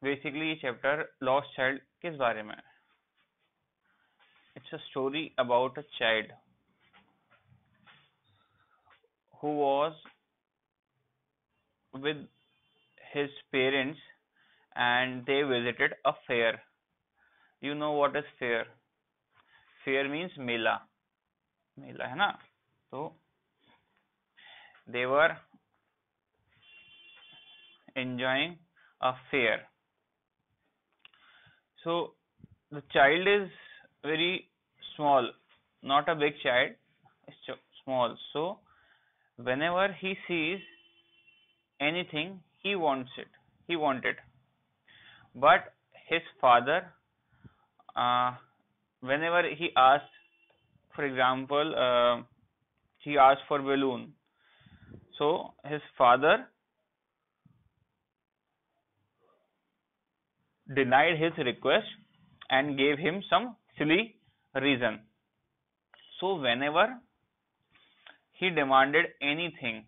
Basically ये chapter lost child किस बारे में है? It's a story about a child who was with his parents and they visited a fair. You know what is fair? Fair means मेला, मेला है ना. तो they were enjoying a fair. So the child is very small, not a big child, it's small. So whenever he sees anything, he wants it. He wanted, but his father, whenever he asked, for example, he asked for balloon. So his father denied his request and gave him some silly reason. So whenever he demanded anything,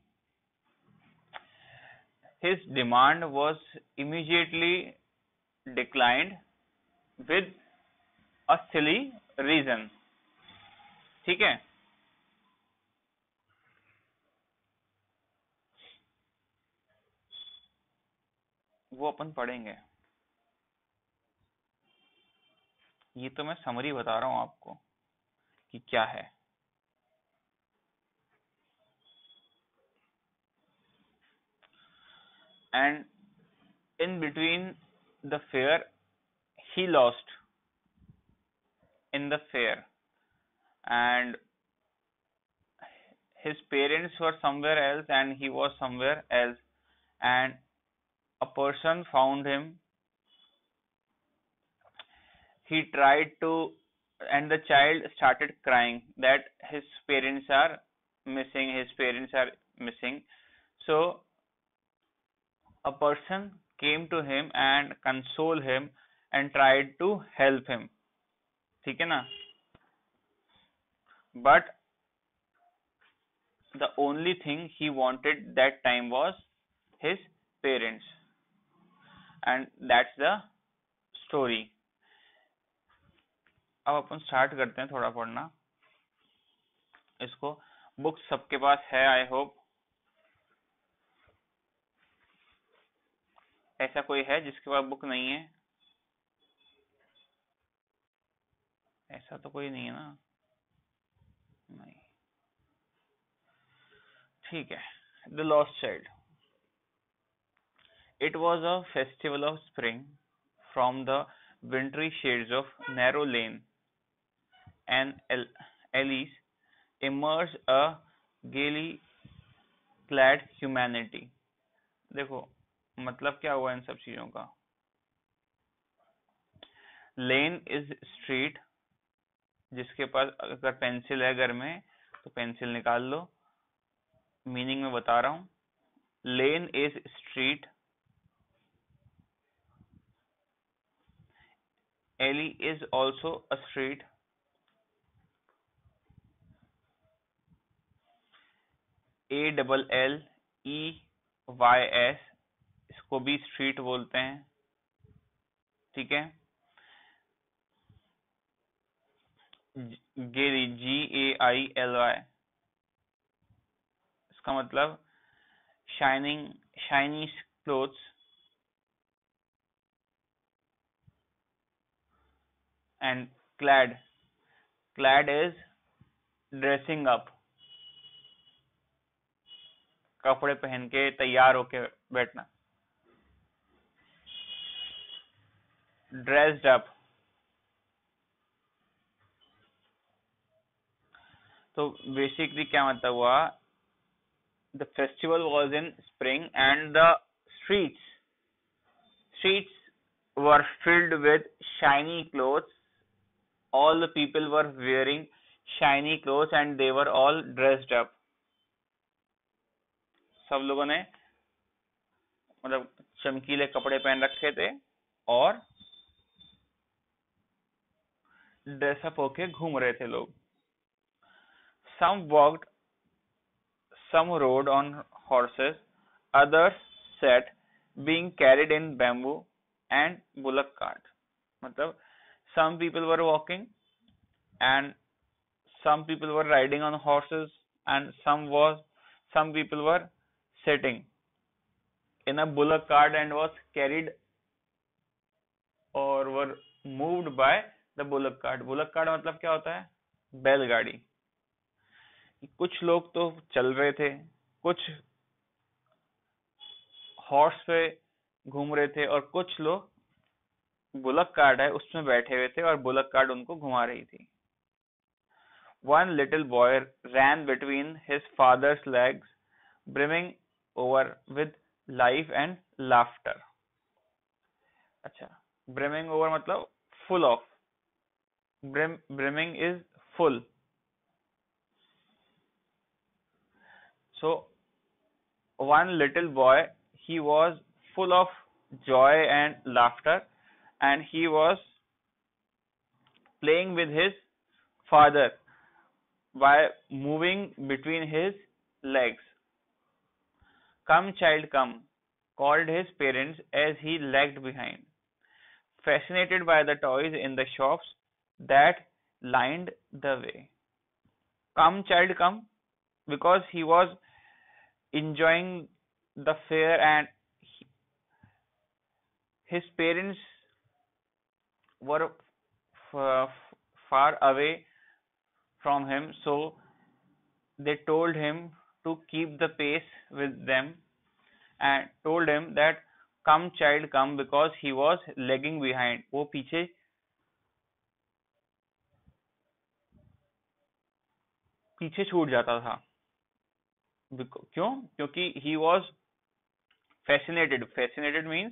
his demand was immediately declined with a silly reason. ठीक है. वो अपन पढ़ेंगे. ये तो मैं summary बता रहा हूं आपको कि क्या है. And in between the fair, he lost in the fair, and his parents were somewhere else and he was somewhere else, and a person found him. He tried to, and the child started crying that his parents are missing. So a person came to him and console him and tried to help him. ठीक है ना. But the only thing he wanted that time was his parents, and that's the story. अब अपन start करते हैं थोड़ा पढ़ना इसको. Book सबके पास है, आई होप. ऐसा कोई है जिसके पास बुक नहीं है? ऐसा तो कोई नहीं है ना. नहीं. ठीक है. The lost child. It was a festival of spring. From the wintry shades of narrow lane, and Alice emerged a gaily clad humanity. देखो मतलब क्या हुआ इन सब चीजों का. Lane is street. जिसके पास अगर पेंसिल है घर में तो पेंसिल निकाल लो. मीनिंग में बता रहा हूं. Lane is street. Alley is also a street. ALLEYS इसको भी स्ट्रीट बोलते हैं. ठीक है. गेली GAILY इसका मतलब shiny clothes. And clad is dressing up. कपड़े पहन के तैयार होके बैठना. dressed up. तो बेसिकली क्या मतलब हुआ. The festival was in spring and the streets were filled with shiny clothes. All the people were wearing shiny clothes and they were all dressed up. सब लोगों ने मतलब चमकीले कपड़े पहन रखे थे और ड्रेसअप होके घूम रहे थे लोग. Some walked, some rode on horses, others sat, being carried in bamboo and bullock cart. मतलब some people were walking and some people were riding on horses and some people were sitting in a bullock cart and was carried or were moved by the bullock cart. bullock cart मतलब क्या होता है? बैलगाड़ी. कुछ लोग तो चल रहे थे, कुछ हॉर्स पे घूम रहे थे और कुछ लोग बुलक कार्ट है उसमें बैठे हुए थे और बुलक कार्ट उनको घुमा रही थी. One little boy ran between his father's legs, brimming over with life and laughter. अच्छा, brimming over मतलब full of. Brimming is full. So one little boy, he was full of joy and laughter, and he was playing with his father by moving between his legs. Come, child, come, called his parents as he lagged behind, fascinated by the toys in the shops that lined the way. Come, child, come, because he was enjoying the fair and his parents were far away from him, so they told him to keep the pace with them and told him that come child come because he was lagging behind. वो पीछे छूट जाता था. क्यों? क्योंकि he was fascinated means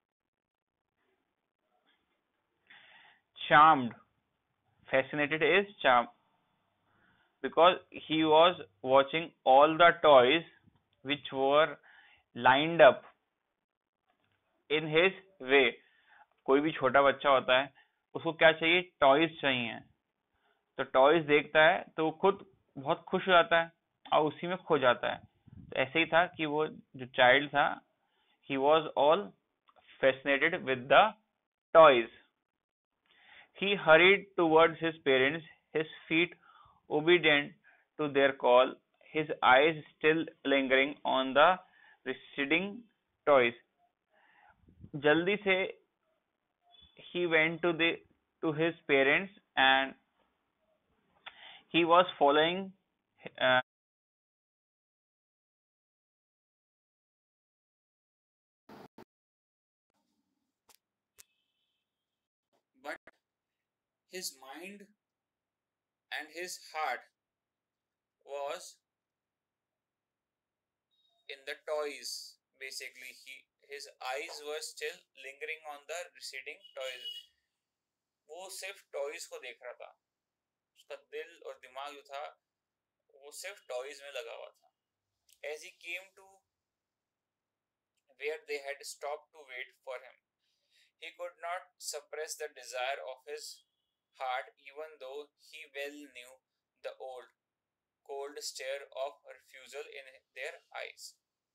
charmed. Fascinated is charm, because he was watching all the toys which were lined up in his way. कोई भी छोटा बच्चा होता है उसको क्या चाहिए? टॉयज चाहिए. तो टॉयज देखता है तो वो खुद बहुत खुश हो जाता है और उसी में खो जाता है. तो ऐसे ही था कि वो जो चाइल्ड था, he was all fascinated with the toys. He hurried towards his parents, his feet obedient to their call, his eyes still lingering on the receding toys. जल्दी से he went to his parents and he was following uh, but his mind and his heart was in the toys. Basically, his eyes were still lingering on the receding toys. वो सिर्फ toys को देख रहा था. उसका दिल और दिमाग जो था वो सिर्फ टॉयज में लगा हुआ था. As he came to where they had stopped to wait for him, he could not suppress the desire of his heart, even though he well knew the old cold stare of refusal in their eyes.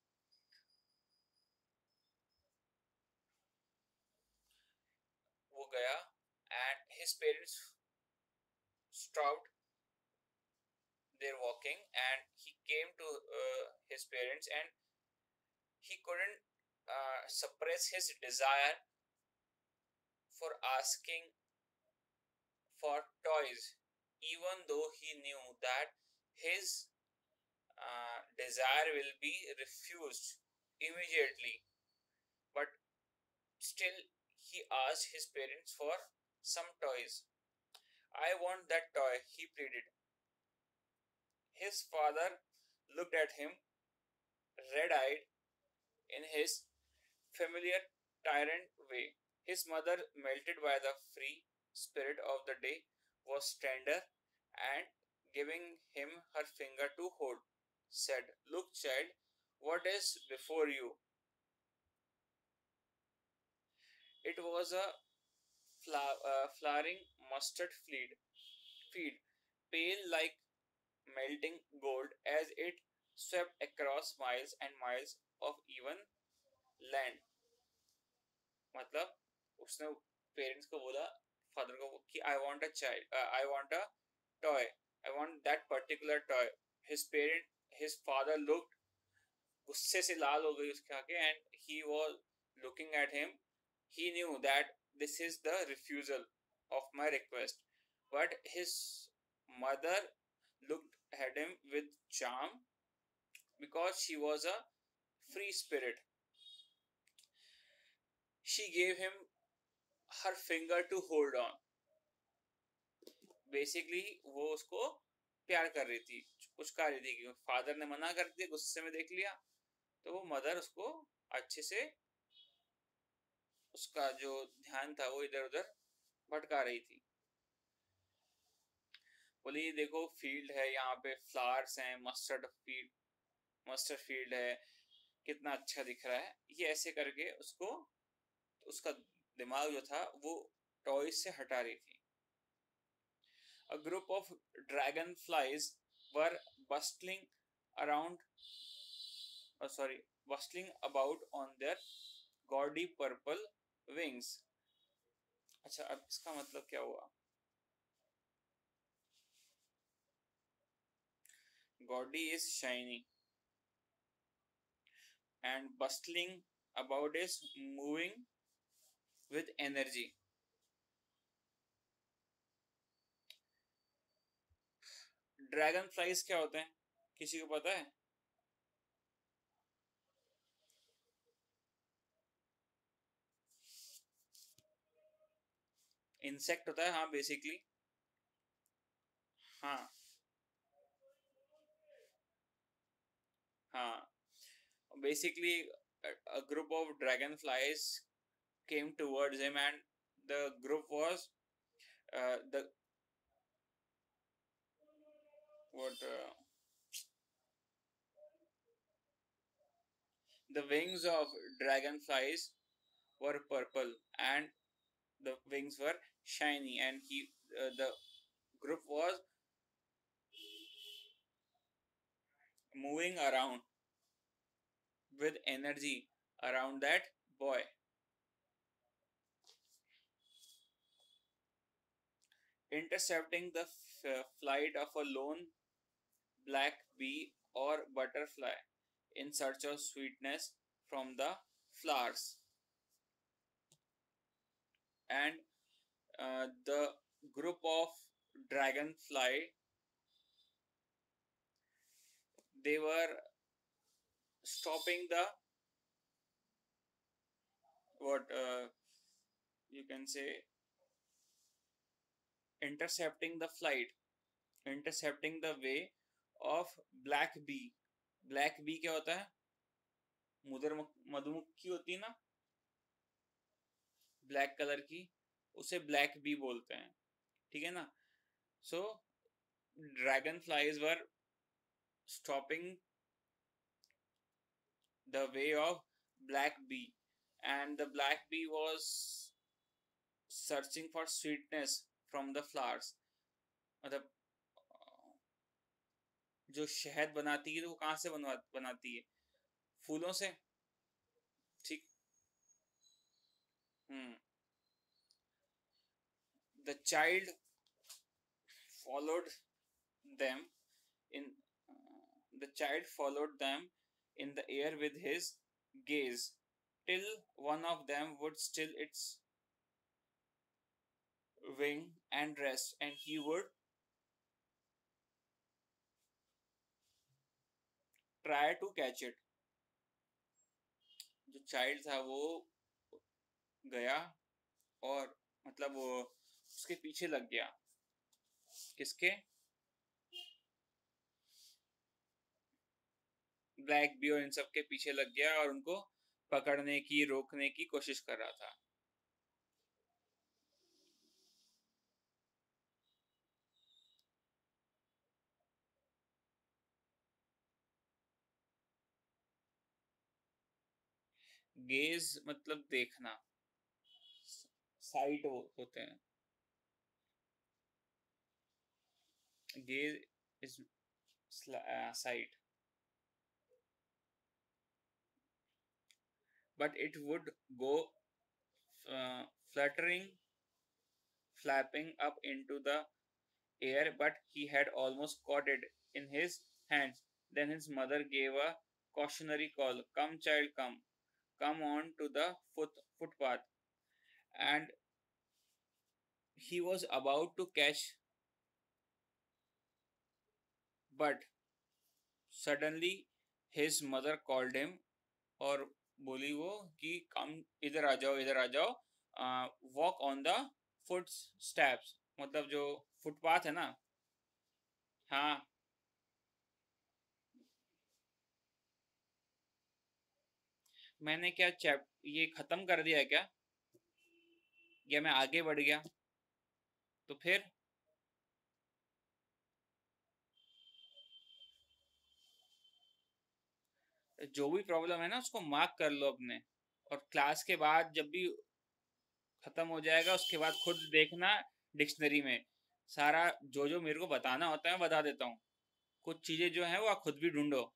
वो गया and his parents stopped their walking and he came to his parents and he couldn't suppress his desire for asking for toys, even though he knew that his desire will be refused immediately. But still, he asked his parents for some toys. I want that toy, he pleaded. His father looked at him, red eyed, in his familiar tyrant way. His mother, melted by the free spirit of the day, was tender and giving him her finger to hold, said, look, child, what is before you? It was a flowering mustard feed, pale like melting gold as it swept across miles and miles of even land. मतलब उसने parents को बोला, father को, कि I want a child, I want a toy, I want that particular toy. His father looked, गुस्से से लाल हो गई उसके आगे, and he was looking at him. He knew that this is the refusal of my request, but his mother looked at him with charm because she was a free spirit. She gave him her finger to hold on. Basically वो उसको प्यार कर रही थी, पुचकार रही थी, कि father ने मना कर दिया, गुस्से में देख लिया, तो वो मदर उसको अच्छे से, उसका जो ध्यान था वो इधर उधर भटका रही थी. बोली देखो फील्ड है, यहाँ पे फ्लावर्स हैं, मस्टर्ड फील्ड है, कितना अच्छा दिख रहा है, ये ऐसे करके उसको, उसका दिमाग जो था वो टॉयज से हटा रही थी. A group of dragonflies were around bustling about on their gaudy purple wings. अच्छा, अब इसका मतलब क्या हुआ? Gaudy is shiny and bustling about is moving with energy. Dragonflies क्या होते हैं, किसी को पता है? इंसेक्ट होता है, हाँ बेसिकली. हाँ हाँ, basically a group of dragonflies came towards him, and the group was the what the wings of dragonflies were purple and the wings were shiny, and the group was moving around with energy around that boy. Intercepting the flight of a lone black bee or butterfly in search of sweetness from the flowers. And the group of dragonfly, they were stopping the, what you can say, intercepting the flight, intercepting the way of black bee. black bee क्या होता है? मधुमक्खी होती है ना, black colour की, उसे black B बोलते हैं, ठीक है ना. So dragonflies were stopping the way of black bee, and the black bee was searching for sweetness from the flowers. मतलब जो शहद बनाती है तो वो कहाँ से बनाती है? फूलों से, ठीक. The child followed them in the child followed them in the air with his gaze till one of them would still its wing and rest, and he would try to catch it. जो child था वो गया और मतलब वो उसके पीछे लग गया. किसके? ब्लैक बी और इन सब के पीछे लग गया और उनको पकड़ने की, रोकने की कोशिश कर रहा था. गेज मतलब देखना, साइट होते हैं. Gaze is sight, but it would go fluttering, flapping up into the air, but he had almost caught it in his hands. Then his mother gave a cautionary call. Come, child, come. Come on to the footpath. And he was about to catch, but suddenly his mother called him और बोली वो कि कम इधर आ जाओ, इधर आ जाओ, walk on the footsteps, मतलब जो फुटपाथ है ना। हाँ, मैंने क्या ये खत्म कर दिया है क्या, या मैं आगे बढ़ गया? तो फिर जो भी प्रॉब्लम है ना उसको मार्क कर लो अपने, और क्लास के बाद जब भी खत्म हो जाएगा उसके बाद खुद देखना डिक्शनरी में, सारा जो जो मेरे को बताना होता है बता देता हूँ। कुछ चीजें जो है वो आप खुद भी ढूंढो।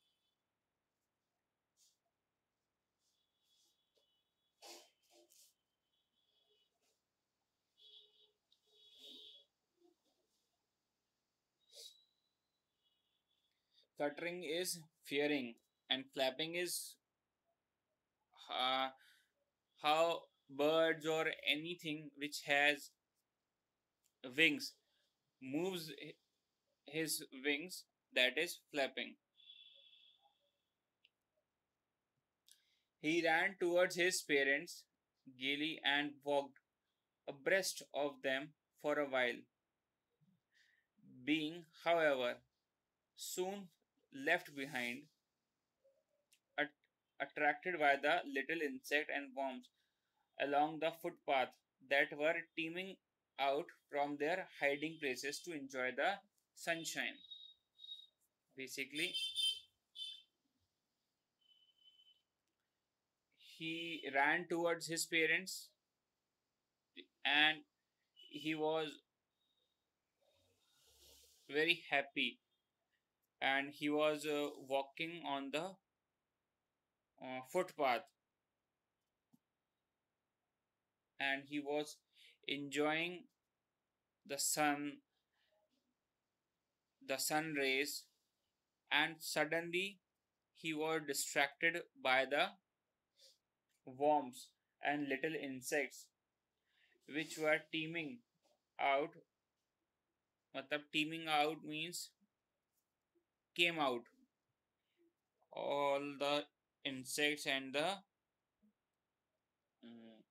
Fluttering is fearing, and flapping is uh, how birds or anything which has wings moves his wings, that is flapping. He ran towards his parents gaily and walked abreast of them for a while, being, however, soon left behind, at- attracted by the little insect and worms along the footpath that were teeming out from their hiding places to enjoy the sunshine. Basically, he ran towards his parents and he was very happy, and he was walking on the footpath, and he was enjoying the sun rays, and suddenly he was distracted by the worms and little insects which were teeming out. मतलब teeming out means came out. All the insects and the mm,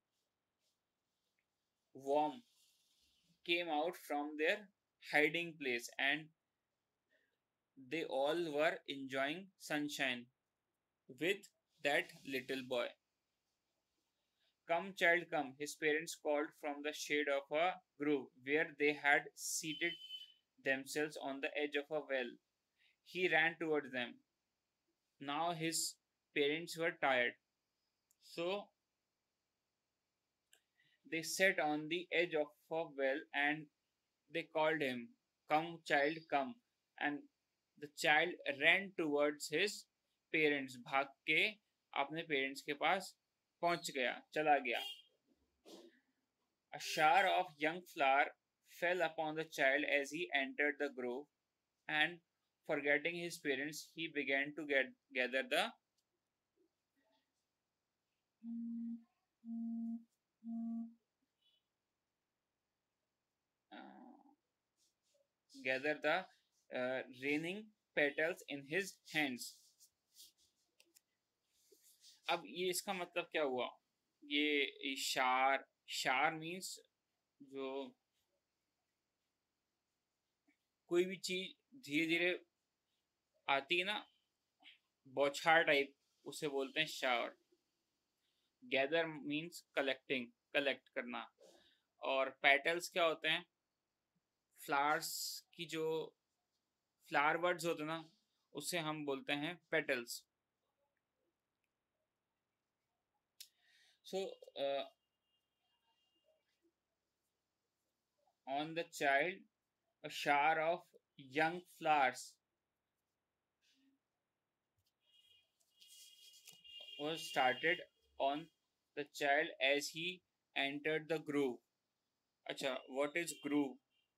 worm came out from their hiding place, and they all were enjoying sunshine with that little boy. Come, child, come, his parents called from the shade of a grove where they had seated themselves on the edge of a well. He ran towards them. Now his parents were tired, so they sat on the edge of a well and they called him, come, child, come. And the child ran towards his parents. भाग के अपने parents के पास पहुंच गया, चला गया. A shower of young flower fell upon the child as he entered the grove, and forgetting his parents, he began to gather the uh, raining petals in his hands. अब ये इसका मतलब क्या हुआ? ये शार शार मीन्स जो कोई भी चीज धीरे धीरे आती है ना, बौछार टाइप, उसे बोलते हैं शार. गैदर मीन्स कलेक्टिंग, कलेक्ट करना. और पेटल्स क्या होते हैं? फ्लावर्स की जो फ्लावर बर्ड्स होते हैं ना, उसे हम बोलते हैं petals. So on the child, a shower of young flowers was started on the child as he entered the groove. अच्छा, what is groove?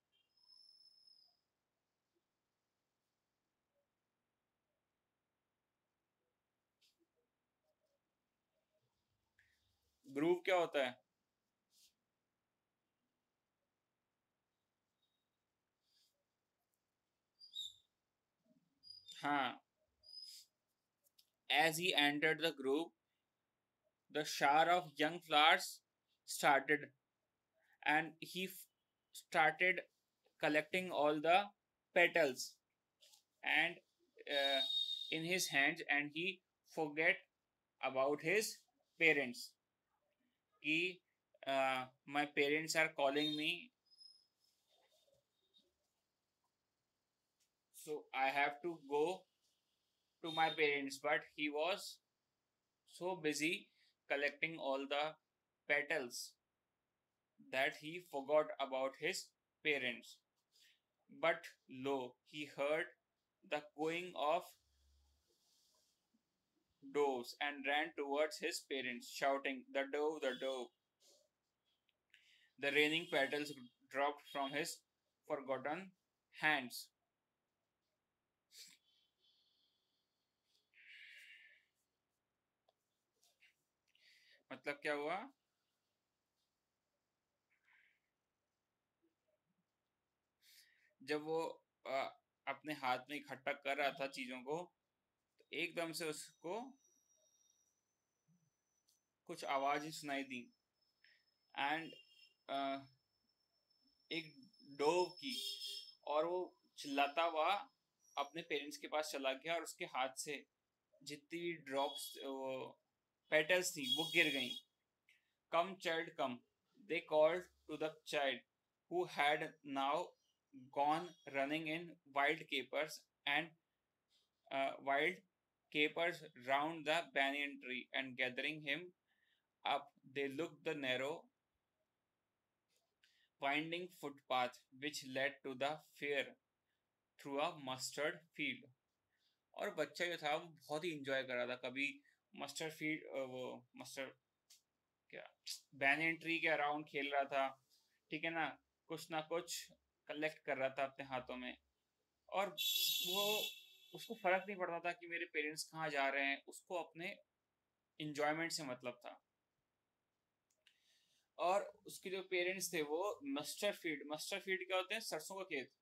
ग्रूव क्या होता है? हाँ, as he entered the groove, the shower of young flowers started, and he started collecting all the petals and uh, in his hands, and he forget about his parents. Ki my parents are calling me, so I have to go to my parents. But he was so busy collecting all the petals that he forgot about his parents. But lo, he heard the cooing of doves and ran towards his parents, shouting, "The dove, the dove!" The raining petals dropped from his forgotten hands. मतलब क्या हुआ? जब वो अपने हाथ में इकट्ठा कर रहा था चीजों को, तो एकदम से उसको कुछ आवाज ही सुनाई दी, एंड एक डोव की, और वो चिल्लाता हुआ अपने पेरेंट्स के पास चला गया, और उसके हाथ से जितनी भी ड्रॉप्स पेटल्स थी वो गिर गईं. Come, child, come, they called to the child, who had now gone running in wild capers and wild capers round the banyan tree, and gathering him up, they looked the narrow winding footpath which led to the fair through a mustard field. और बच्चा जो था वो बहुत ही enjoy कर रहा था. कभी मस्टर्ड फील्ड, वो मस्टर्ड क्या, बैनियन ट्री के अराउंड खेल रहा था, ठीक है ना, कुछ ना कुछ कलेक्ट कर रहा था अपने हाथों में. और वो, उसको फर्क नहीं पड़ता था कि मेरे पेरेंट्स कहाँ जा रहे हैं, उसको अपने इंजॉयमेंट से मतलब था. और उसके जो पेरेंट्स थे वो मस्टर्ड फील्ड क्या होते हैं? सरसों का खेत.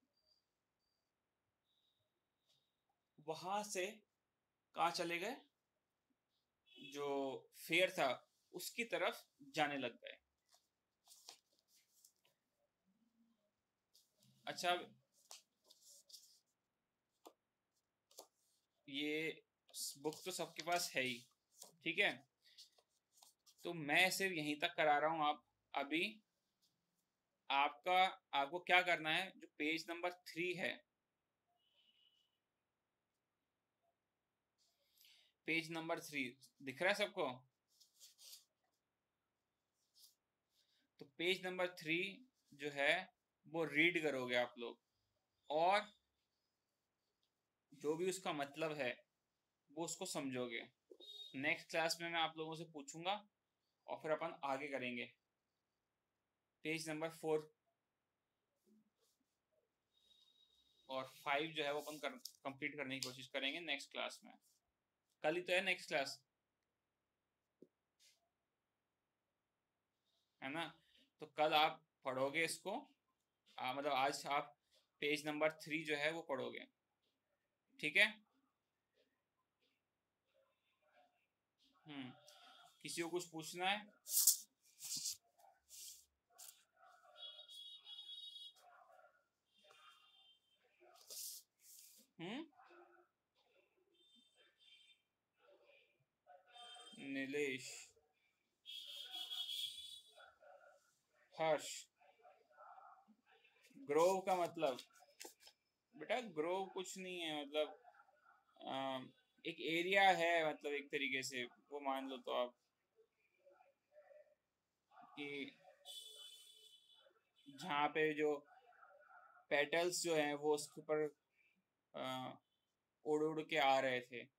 वहां से कहाँ चले गए? जो फेयर था उसकी तरफ जाने लग गए. अच्छा, ये बुक तो सबके पास है ही, ठीक है, तो मैं सिर्फ यहीं तक करा रहा हूं. आप अभी आपका आपको क्या करना है, जो पेज नंबर 3 है, पेज नंबर 3 दिख रहा है सबको? तो पेज नंबर 3 जो है वो रीड करोगे आप लोग, और जो भी उसका मतलब है वो उसको समझोगे. नेक्स्ट क्लास में मैं आप लोगों से पूछूंगा, और फिर अपन आगे करेंगे. पेज नंबर 4 और 5 जो है वो अपन कंप्लीट करने की कोशिश करेंगे नेक्स्ट क्लास में. कल ही तो है नेक्स्ट क्लास, है ना? तो कल आप पढ़ोगे इसको, मतलब आज आप पेज नंबर 3 जो है वो पढ़ोगे, ठीक है? किसी को कुछ पूछना है? हम्म. नीलेश, हर्ष, ग्रोव का मतलब? बेटा ग्रोव कुछ नहीं है, मतलब एक एरिया है, मतलब एक तरीके से वो मान लो तो आप, कि जहाँ पे जो पेटल्स जो हैं वो उसके ऊपर उड़ उड़ के आ रहे थे,